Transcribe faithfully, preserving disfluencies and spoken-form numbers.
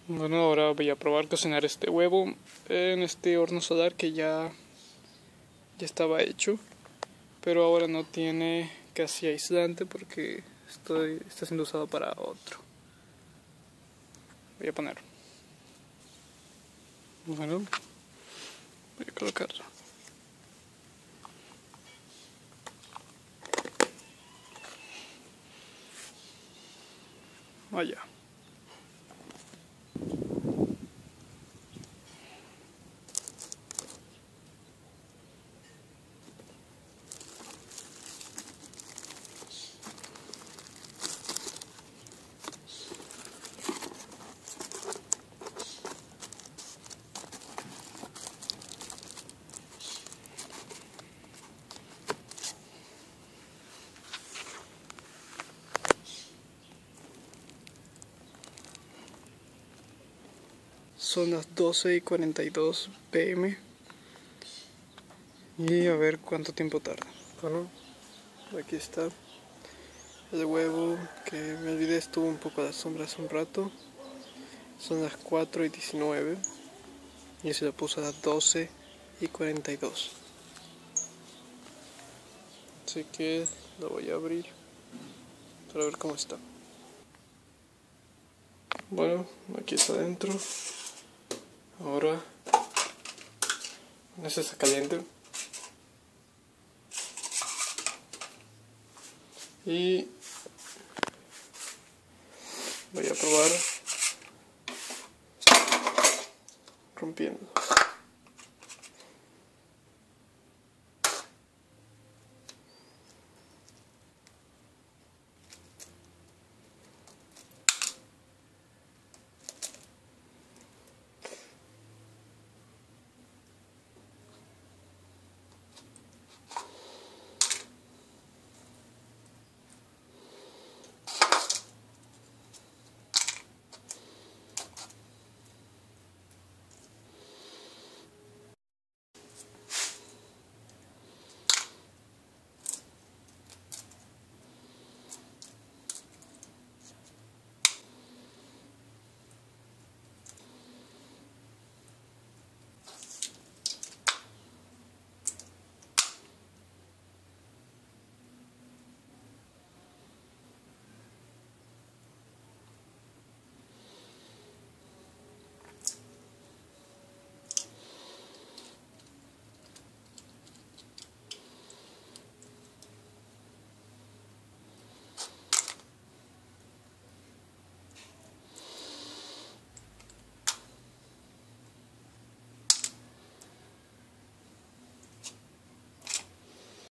Bueno, ahora voy a probar cocinar este huevo en este horno solar que ya, ya estaba hecho, pero ahora no tiene casi aislante porque estoy, está siendo usado para otro. Voy a poner. Bueno, voy a colocarlo. Allá. Son las doce y cuarenta y dos pm y a ver cuánto tiempo tarda. Bueno, aquí está el huevo que me olvidé, estuvo un poco a la sombra hace un rato. Son las cuatro y diecinueve y se lo puse a las doce y cuarenta y dos. Así que lo voy a abrir para ver cómo está. Bueno, aquí está adentro. Ahora, eso está caliente. Y voy a probar rompiendo.